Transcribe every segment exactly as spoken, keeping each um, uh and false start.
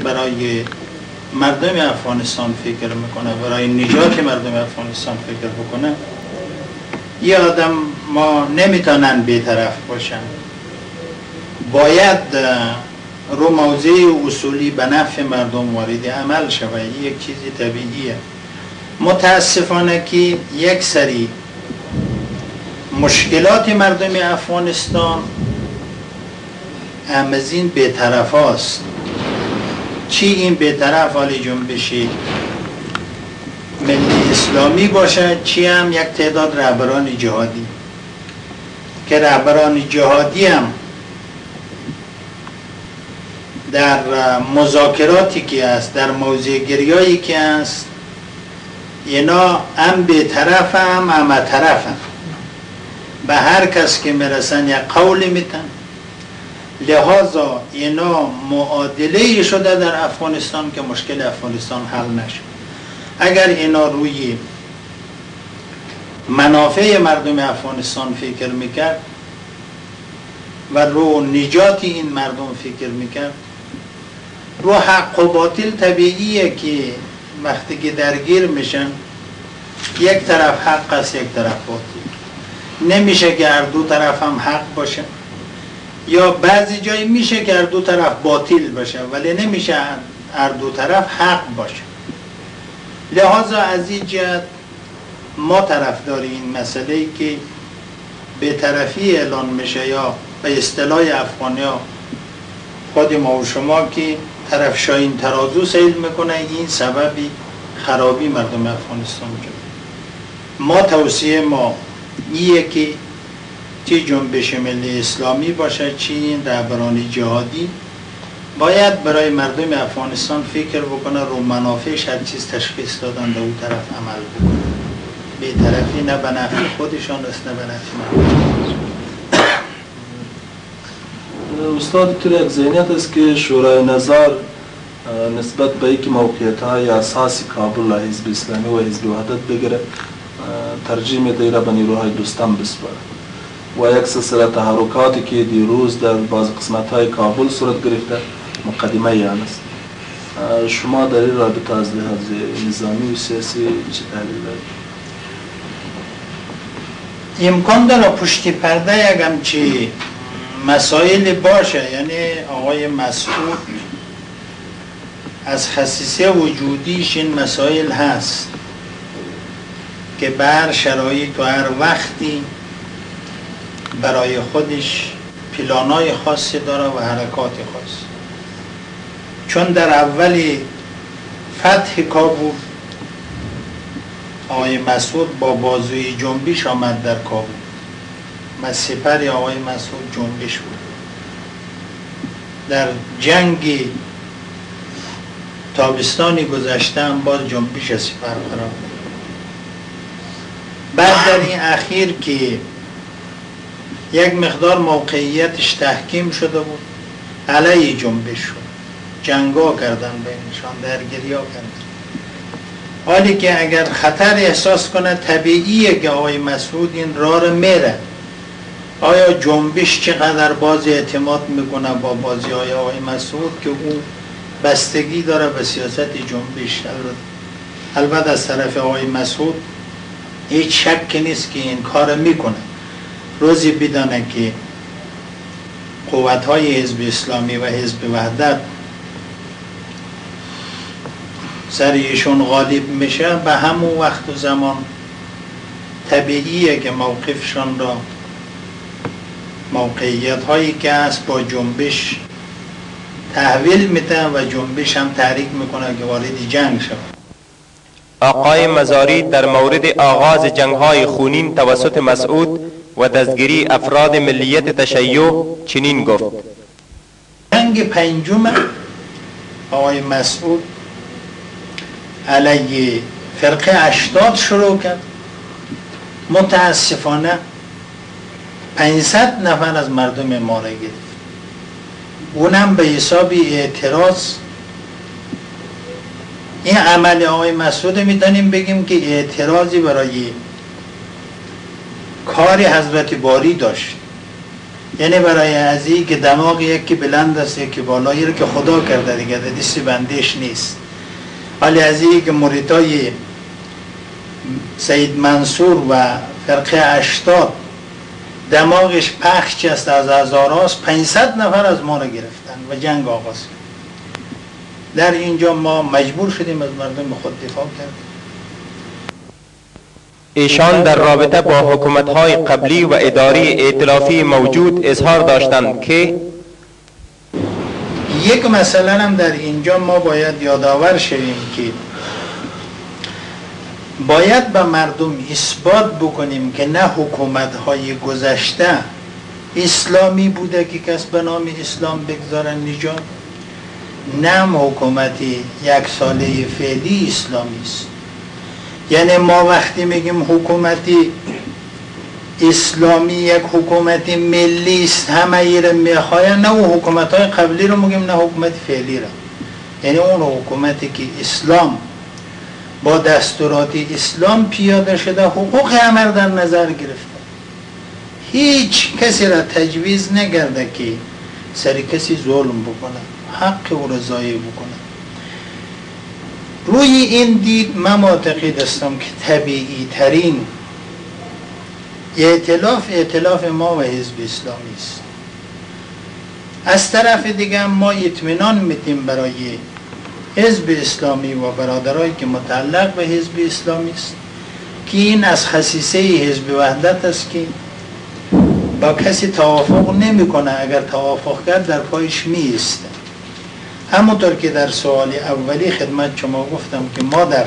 برای مردم افغانستان فکر میکنه، برای نجات مردم افغانستان فکر بکنه، یه آدم ما نمیتونن بی‌طرف باشن، باید رو موضع اصولی به نفع مردم وارد عمل شود. یک چیزی طبیعیه. متاسفانه که یک سری مشکلات مردم افغانستان هم از این بی‌طرف هاست. چی این بی‌طرف حالی جنبشی ملی اسلامی باشه، چی هم یک تعداد رهبران جهادی، که رهبران جهادی هم در مذاکراتی که است، در موضع گریایی که است، اینا هم بی‌طرف هم هم طرف هم، به هر کس که میرسن یک قول میتن. لحاظا اینا معادله شده در افغانستان که مشکل افغانستان حل نشه. اگر اینا روی منافع مردم افغانستان فکر میکرد و رو نجات این مردم فکر میکرد، رو حق و باطل طبیعیه که وقتی که درگیر میشن یک طرف حق است یک طرف باطل. نمیشه که هر دو طرف هم حق باشه، یا بعضی جایی میشه که هر دو طرف باطل باشه ولی نمیشه هر دو طرف حق باشه. لحاظا از این جهت ما طرفدار این مسئله ای که بی‌طرفی اعلان میشه، یا به اصطلاح افغانی ها خود ما و شما که طرف شاین ترازو سیل میکنه، این سببی خرابی مردم افغانستان شده. ما توصیه ما ایه که چی جنبش ملی اسلامی باشه چی این رهبران جهادی باید برای مردم افغانستان فکر بکنه، رو منافعش هر چیز تشخیص دادن در اون طرف عمل بکنه. بی‌طرفی نه به نفع خودشان است نه به نفع مردم. استاد تو یک ذهنیت است که شورای نظر نسبت به اینکه موقعیت‌های اساسی کابل را حزب اسلامی و حزب وحدت بگیره ترجیح میده را به نیروهای دوستم بسپاره و یک سلسله تحرکاتی که دیروز در بعض قسمت‌های کابل صورت گرفته مقدمه یان است. شما در این رابطه از لحاظ نظامی و سیاسی چه تحلیل دارید؟ امکان داره پشت پرده یک همچی مسائل باشه، یعنی آقای مسعود از خصیصه وجودیش این مسائل هست که بر شرایط و هر وقتی برای خودش پلانای خاصی داره و حرکات خاص. چون در اول فتح کابل آقای مسعود با بازوی جنبش آمد در کابل و سپر آقای مسعود جنبش بود. در جنگ تابستانی گذشته هم باز جنبش سپر قرار. بعد در این اخیر که یک مقدار موقعیتش تحکیم شده بود علیه جنبش شد، جنگا کردن بینشان، درگیریا کردن. حالی که اگر خطر احساس کنه طبیعیه که آقای مسعود این راه رو میره. آیا جنبش چقدر باز اعتماد میکنه با بازی های آقای مسعود که اون بستگی داره به سیاست جنبش. البته از طرف آقای مسعود هیچ شک نیست که این کار میکنه. روزی بدانه که قوت‌های حزب اسلامی و حزب وحدت سر ایشون غالب میشه، به همون وقت و زمان طبیعیه که موقفشان را موقعیت هایی که هست با جنبش تحویل میده و جنبش هم تحریک میکنه که وارد جنگ شود. آقای مزاری در مورد آغاز جنگ‌های خونین توسط مسعود و دستگیری افراد ملیت تشیع چنین گفت: جنگ پنجم آقای مسعود علیه فرقه اشتاد شروع کرد. متاسفانه پانصد نفر از مردم ما را گرفت، اونم به حساب اعتراض. این عمل آقای مسعود میتونیم بگیم که اعتراضی برای کار حضرت باری داشت. یعنی برای ازی که دماغ یکی بلند است یکی بالایی رو که خدا کرده دیگه در دست بندش نیست. ولی ازی که مریدای سید منصور و فرقه اشتاد دماغش پخش است از هزاراست، پانصد نفر از ما رو گرفتن و جنگ آغاز کرد. در اینجا ما مجبور شدیم از مردم خود دفاع کردیم. ایشان در رابطه با حکومت‌های قبلی و اداری ائتلافی موجود اظهار داشتند که یک مسئله هم در اینجا ما باید یادآور شویم که باید به مردم اثبات بکنیم که نه حکومت‌های گذشته اسلامی بوده که کس به نام اسلام بگذارن نجات، نه حکومت یک ساله فعلی اسلامی است. یعنی ما وقتی میگیم حکومتی اسلامی یک حکومت ملی است همه ای را میخواین، نه اون حکومت های قبلی رو میگیم نه حکومت فعلی را. یعنی اون حکومتی که اسلام با دستورات اسلام پیاده شده حقوق همه را در نظر گرفته، هیچ کسی را تجویز نگرده که سر کسی ظلم بکنه، حق او را ضایع بکنه. روی این دید من معتقد هستم که طبیعی ترین ائتلاف ائتلاف ما و حزب اسلامی است. از طرف دیگه ما اطمینان میدیم برای حزب اسلامی و برادرایی که متعلق به حزب اسلامی است که این از خصیصه حزب وحدت است که با کسی توافق نمیکنه، اگر توافق کرد در پایش میسته. همونطور که در سوال اولی خدمت شما گفتم که ما در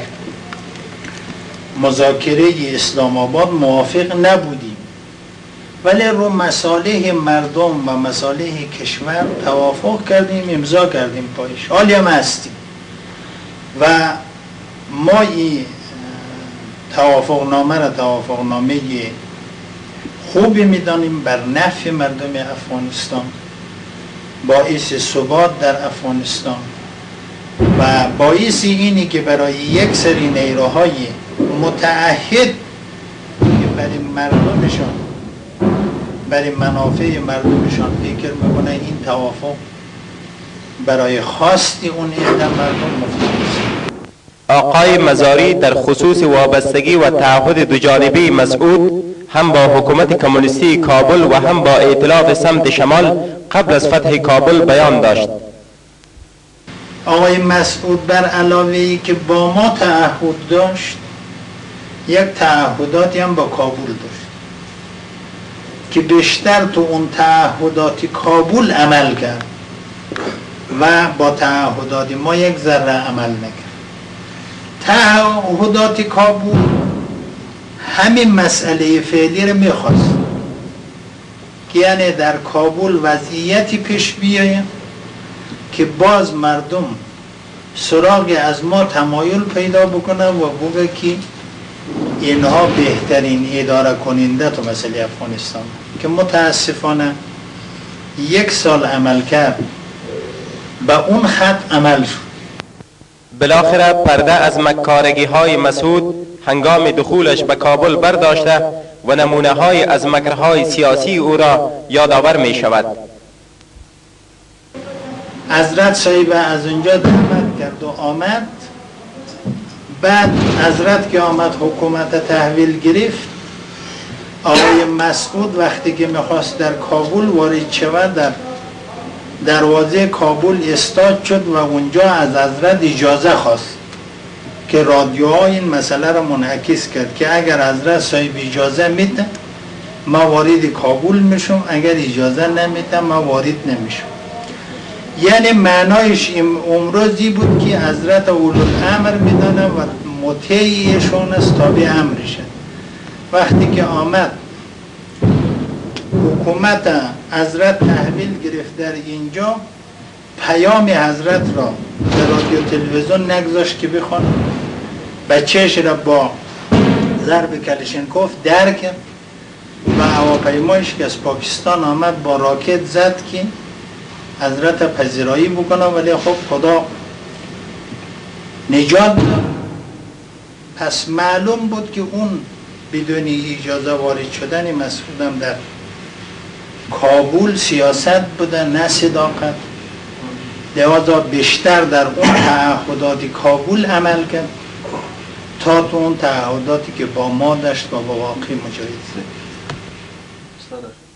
مذاکره اسلام آباد موافق نبودیم، ولی رو مصالح مردم و مصالح کشور توافق کردیم، امضا کردیم پایش، حالی هم هستیم و ما این توافق نامه را توافق نامه خوبی میدانیم بر نفع مردم افغانستان، باعث ثبات در افغانستان و باعث اینی که برای یک سری نیروهای متعهد که برای مردمشان برای منافع مردمشان فکر میکنه این توافق برای خواستی اون عده مردم مفید است. آقای مزاری در خصوص وابستگی و تعهد دوجانبه مسعود هم با حکومت کمونیستی کابل و هم با ائتلاف سمت شمال قبل از فتح کابل بیان داشت. آقای مسعود بر علاوه ای که با ما تعهد داشت، یک تعهداتی هم با کابل داشت که بیشتر تو اون تعهداتی کابل عمل کرد و با تعهدات ما یک ذره عمل نکرد. تعهدات کابل همین مسئله فعلی رو میخواست که یعنی در کابل وضعیتی پیش بیاید که باز مردم سراغ از ما تمایل پیدا بکنه و بگه که اینها بهترین اداره کننده تو مسئله افغانستان، که متاسفانه یک سال عمل کرد به اون خط عمل شد. بالاخره پرده از مکارگی های مسعود هنگام دخولش به کابل برداشته و نمونه های از مکرهای سیاسی او را یادآور می شود. حضرت صاحب از اونجا دعوت کرد و آمد، بعد حضرت که آمد حکومت تحویل گرفت، آقای مسعود وقتی که میخواست در کابل وارد شود در دروازه کابل استاد شد و اونجا از حضرت اجازه خواست که رادیوها این مسئله را منعکس کرد که اگر حضرت صاحب اجازه میده ما وارد کابل میشم، اگر اجازه نمیده ما وارد نمیشم. یعنی معنایش امروزی بود که حضرت اولوالامر میدانه و مطیعشون است، تابع امرشه. وقتی که آمد حکومت حضرت تحویل گرفت در اینجا، پیام حضرت را در رادیو تلویزیون نگذاشت که بخوان، بچهش را با ضرب کلشنکوف در کرد و هواپیمایش که از پاکستان آمد با راکت زد که حضرت پذیرایی بکنه، ولی خب خدا نجات داد. پس معلوم بود که اون بدون اجازه وارد شدن مسعودم در کابل سیاست بوده نه صداقت، لذا بیشتر در اون تعهدات کابل عمل کرد تا تو اون تعهداتی که با ما داشت و با واقع مجاهد.